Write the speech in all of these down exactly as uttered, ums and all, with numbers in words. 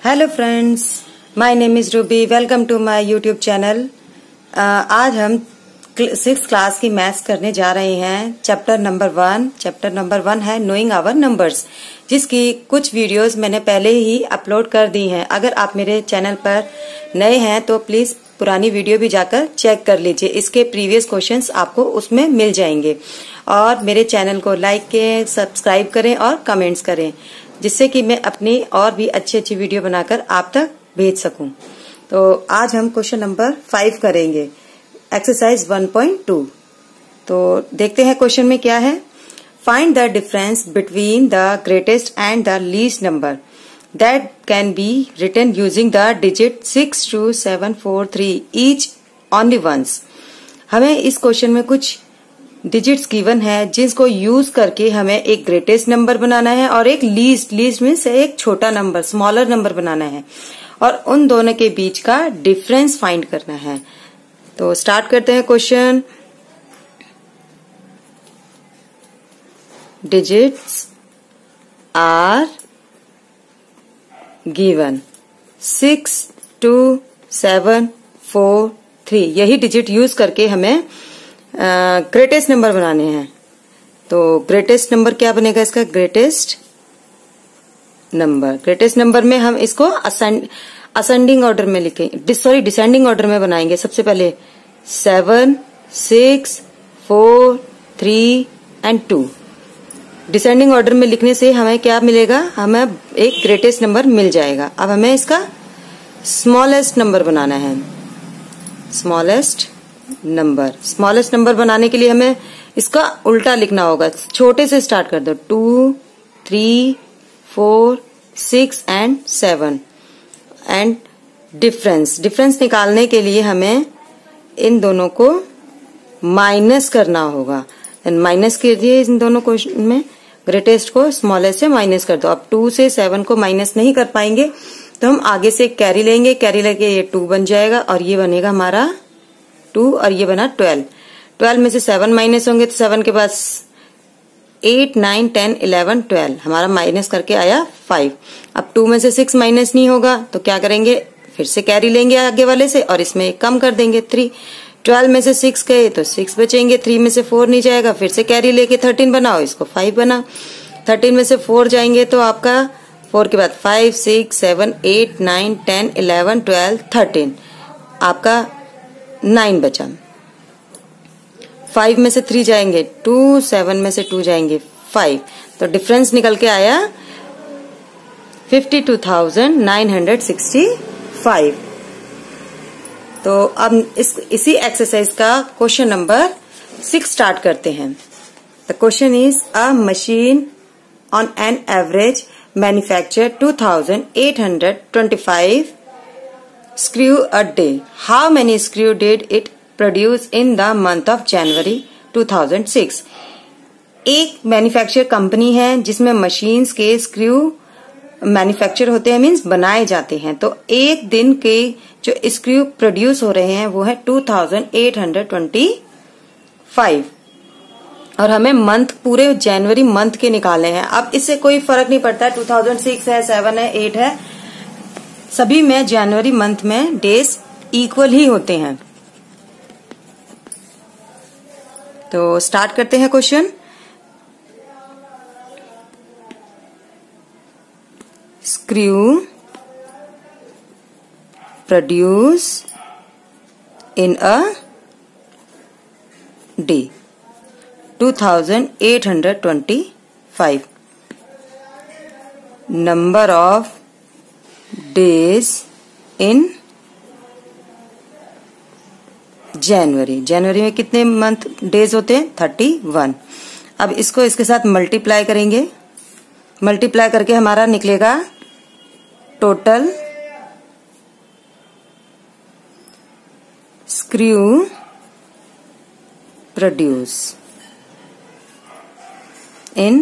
Hello friends, my name is Ruby. Welcome to my YouTube channel. आज हम six class की maths करने जा रहे हैं। Chapter number one chapter number one है नोइंग आवर नंबर्स, जिसकी कुछ वीडियोस मैंने पहले ही अपलोड कर दी हैं। अगर आप मेरे चैनल पर नए हैं तो प्लीज पुरानी वीडियो भी जाकर चेक कर लीजिए। इसके प्रीवियस क्वेश्चंस आपको उसमें मिल जाएंगे। और मेरे चैनल को लाइक करें, सब्सक्राइब करें और कमेंट्स करें, जिससे कि मैं अपनी और भी अच्छी अच्छी वीडियो बनाकर आप तक भेज सकूं। तो आज हम क्वेश्चन नंबर फाइव करेंगे, एक्सरसाइज वन पॉइंट टू। तो देखते हैं क्वेश्चन में क्या है। Find the difference between the greatest and the least number that can be written using the digit six two seven four three each only once. हमें इस question में कुछ डिजिट्स गिवन है जिसको यूज करके हमें एक ग्रेटेस्ट नंबर बनाना है और एक लीस्ट लीस्ट में से एक छोटा नंबर, स्मॉलर नंबर बनाना है और उन दोनों के बीच का डिफरेंस फाइंड करना है। तो स्टार्ट करते हैं question. Digits are given six two seven four three. यही डिजिट यूज करके हमें ग्रेटेस्ट uh, नंबर बनाने हैं। तो ग्रेटेस्ट नंबर क्या बनेगा इसका? ग्रेटेस्ट नंबर ग्रेटेस्ट नंबर में हम इसको असेंडिंग ऑर्डर में लिखेंगे, सॉरी डिसेंडिंग ऑर्डर में बनाएंगे। सबसे पहले seven, six, four, three and two. Descending order में लिखने से हमें क्या मिलेगा? हमें एक ग्रेटेस्ट नंबर मिल जाएगा। अब हमें इसका स्मॉलेस्ट नंबर बनाना है। स्मॉलेस्ट नंबर स्मॉलेस्ट नंबर बनाने के लिए हमें इसका उल्टा लिखना होगा। छोटे से स्टार्ट कर दो। Two, three, four, six and seven. And difference difference निकालने के लिए हमें इन दोनों को माइनस करना होगा। माइनस कीजिए इन दोनों क्वेश्चन में, ग्रेटेस्ट को स्मॉलेस्ट से माइनस कर दो। अब टू से सेवन को माइनस नहीं कर पाएंगे तो हम आगे से कैरी लेंगे। कैरी लेके ये टू बन जाएगा और ये बनेगा हमारा टू और ये बना ट्वेल्व। ट्वेल्व में से सेवन माइनस होंगे तो सेवन के पास eight, nine, ten, eleven, twelve, हमारा माइनस करके आया फाइव। अब टू में से सिक्स माइनस नहीं होगा तो क्या करेंगे? फिर से कैरी लेंगे आगे वाले से और इसमें एक कम कर देंगे, थ्री। ट्वेल्व में से सिक्स गए तो सिक्स बचेंगे, थ्री में से फोर नहीं जाएगा, फिर से कैरी लेके थर्टीन बनाओ, इसको फाइव बना। थर्टीन में से फोर जाएंगे तो आपका फोर के बाद five, six, seven, eight, nine, ten, eleven, twelve, thirteen, आपका नाइन बचा। फाइव में से थ्री जाएंगे टू, सेवन में से टू जाएंगे फाइव, तो डिफरेंस निकल के आया fifty two thousand nine hundred sixty five. तो अब इस इसी एक्सरसाइज का क्वेश्चन नंबर सिक्स स्टार्ट करते हैं। The question is a machine on an average manufacture two thousand eight hundred twenty five screw a day. How many screw did it produce in the month of January two thousand six? एक manufacture company है जिसमें machines के screw manufacture होते हैं, means बनाए जाते हैं। तो एक दिन के जो स्क्रू प्रोड्यूस हो रहे हैं वो है two thousand eight hundred twenty five और हमें मंथ पूरे जनवरी मंथ के निकाले हैं। अब इससे कोई फर्क नहीं पड़ता है टू थाउजेंड सिक्स है, सेवन है, एट है, सभी में जनवरी मंथ में डेज इक्वल ही होते हैं। तो स्टार्ट करते हैं question. Screw produce in a day two thousand eight hundred twenty five. Number of days in January. जनवरी में कितने मंथ डेज होते हैं? Thirty one. अब इसको इसके साथ मल्टीप्लाई करेंगे। मल्टीप्लाई करके हमारा निकलेगा total screw produce in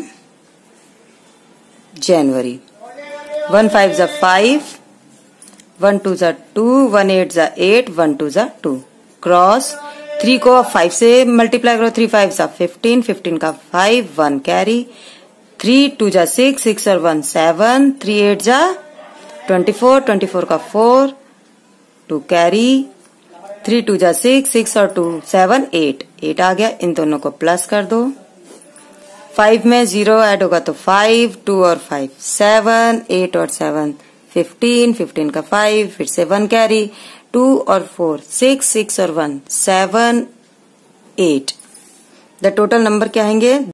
January. One five जा फाइव, वन टू जा टू, वन एट जा एट, वन टू जा टू, क्रॉस थ्री को फाइव से मल्टीप्लाई करो, थ्री फाइव जा फिफ्टीन, फिफ्टीन का five, one carry, three two जा सिक्स, सिक्स और वन सेवन, थ्री एट जा ट्वेंटी फोर, ट्वेंटी फोर का four, two carry, three two जा सिक्स, सिक्स और टू सेवन, एट, एट आ गया। इन दोनों को प्लस कर दो। फाइव में जीरो ऐड होगा तो फाइव, टू और फाइव सेवन, एट और सेवन फिफ्टीन, फिफ्टीन का फाइव, फिर से वन कैरी, टू और फोर सिक्स, सिक्स और one seven, eight. The total number क्या आएंगे?